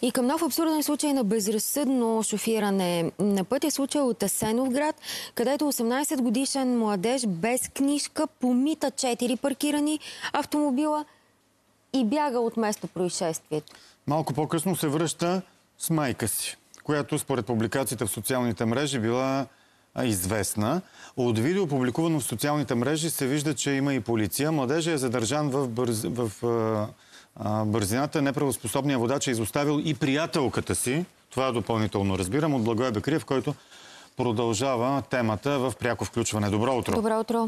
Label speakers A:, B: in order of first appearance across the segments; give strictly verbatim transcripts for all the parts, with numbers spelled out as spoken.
A: И към нов абсурден случай на безразсъдно шофиране на пътя, случай от Асеновград, където осемнайсет годишен младеж без книжка помита четири паркирани автомобила и бяга от место происшествието.
B: Малко по-късно се връща с майка си, която според публикациите в социалните мрежи била известна. От видео, публикувано в социалните мрежи, се вижда, че има и полиция. Младежът е задържан в, бърз... в а, бързината. Неправоспособният водач е изоставил и приятелката си. Това допълнително разбирам от Благой Бекриев, който продължава темата в пряко включване. Добро утро!
A: Добро утро!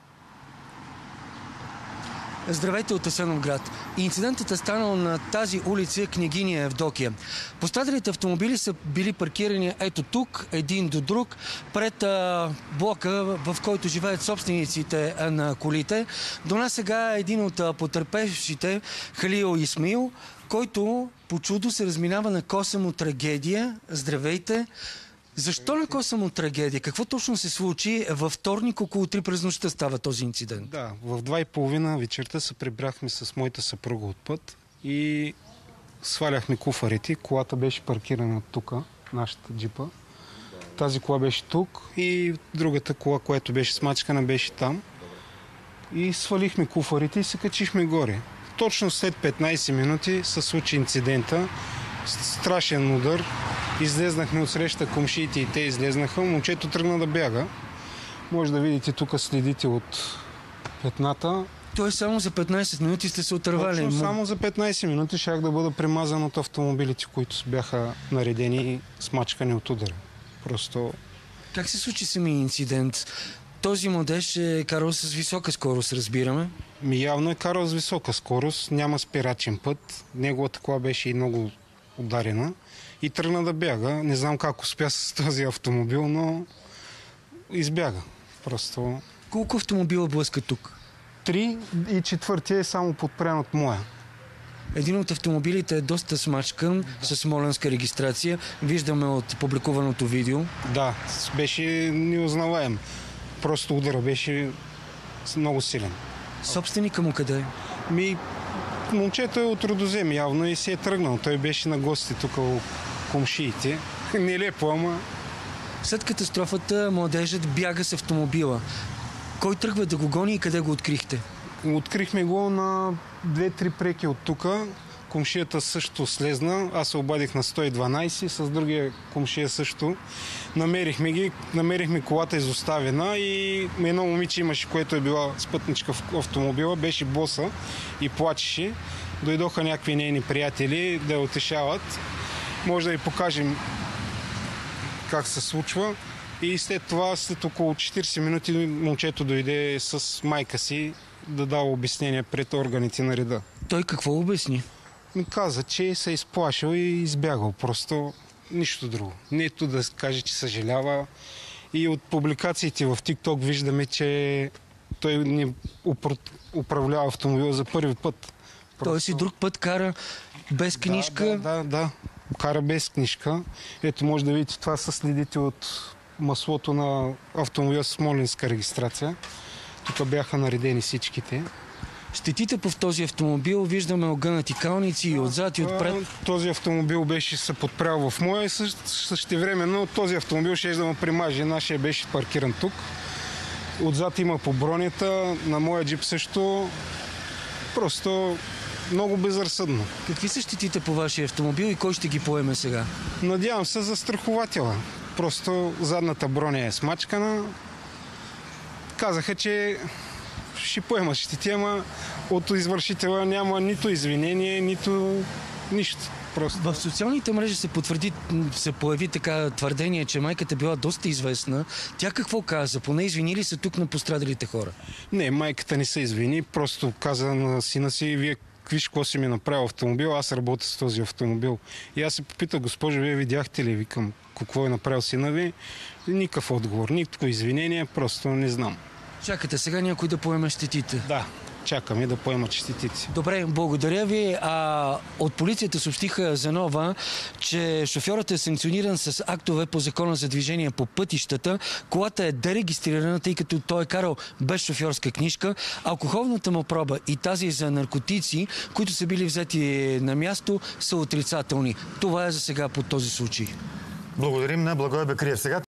C: Здравейте от Асеновград. Инцидентът е станал на тази улица Княгиня Евдокия. Пострадалите автомобили са били паркирани ето тук, един до друг, пред а, блока, в който живеят собствениците на колите. До нас сега е един от а, потърпевшите, Халил Исмаил, който по чудо се разминава на коса му трагедия. Здравейте! Защо на коса му трагедия? Какво точно се случи? Във вторник около три през нощта става този инцидент.
D: Да, в два и половина вечерта се прибрахме с моята съпруга от път и сваляхме куфарите. Колата беше паркирана тук, нашата джипа. Тази кола беше тук и другата кола, която беше смачкана, беше там. И свалихме куфарите и се качихме горе. Точно след петнайсет минути се случи инцидента. Страшен удар. Излезнахме от среща комшиите и те излезнаха. Момчето тръгна да бяга. Може да видите тук следите от петната.
C: Той само за петнайсет минути сте се отървали.
D: Точно само за петнайсет минути щях да бъда премазан от автомобилите, които бяха наредени и смачкани от удара. Просто...
C: Как се случи самия инцидент? Този младеж е карал с висока скорост, разбираме.
D: Ми явно е карал с висока скорост. Няма спирачен път. Неговата кола беше и много ударена. И тръгна да бяга. Не знам как успя с този автомобил, но избяга. Просто...
C: Колко автомобила блъска тук?
D: Три и четвъртия е само подпрян от моя.
C: Един от автомобилите е доста смачкан, да, с смолянска регистрация. Виждаме от публикуваното видео. Да,
D: беше неузнаваем. Просто удара беше много силен.
C: Собственика му къде е?
D: Ми, момчето е от Родозем явно и се е тръгнал. Той беше на гости тук у комшиите. Нелепо, ама...
C: След катастрофата младежът бяга с автомобила. Кой тръгва да го гони и къде го открихте?
D: Открихме го на две-три преки от тук. Комшията също слезна. Аз се обадих на сто и дванайсет, с другия комшия също. Намерихме ги, намерихме колата изоставена и едно момиче имаше, което е била спътничка в автомобила, беше боса и плачеше. Дойдоха някакви нейни приятели да я утешават. Може да ви покажем как се случва. И след това, след около четирийсет минути, момчето дойде с майка си да дава обяснение пред органите на реда.
C: Той какво обясни?
D: Ми каза, че се е изплашил и избягал. Просто нищо друго. Нето да каже, че съжалява. И от публикациите в TikTok виждаме, че той не управлява автомобил за първи път.
C: Просто... Той си друг път кара без книжка?
D: Да, да, да, да. Кара без книжка. Ето може да видите, това са следите от маслото на автомобил с смолинска регистрация. Тук бяха наредени всичките.
C: Щетите по този автомобил виждаме огънати калници и отзад и отпред.
D: Този автомобил беше се подпрял в моя и същевременно този автомобил ще да ме примаже. Нашия беше паркиран тук. Отзад има по бронята, на моя джип също. Просто много безразсъдно.
C: Какви са щетите по вашия автомобил и кой ще ги поеме сега?
D: Надявам се за страхователя. Просто задната броня е смачкана. Казаха, че ще поема щети, ама от извършителя няма нито извинение, нито нищо. Просто.
C: В социалните мрежи се потвърди, се появи така твърдение, че майката била доста известна. Тя какво каза? Поне извинили се тук на пострадалите хора?
D: Не, майката не се извини. Просто каза на сина си, вие виж какво си ми направил автомобил, аз работя с този автомобил. И аз се попитах, госпожо, вие видяхте ли, викам, какво е направил сина ви? Никакъв отговор, никакво извинение, просто не знам.
C: Чакате сега някой да поеме щетите?
D: Да, чакаме да поемат честитици.
C: Добре, благодаря ви. А, от полицията съобщиха за нова, че шофьорът е санкциониран с актове по закона за движение по пътищата. Колата е дерегистрирана, тъй като той е карал без шофьорска книжка. Алкохолната му проба и тази за наркотици, които са били взети на място, са отрицателни. Това е за сега по този случай.
B: Благодарим на Благой Бекриев. Сега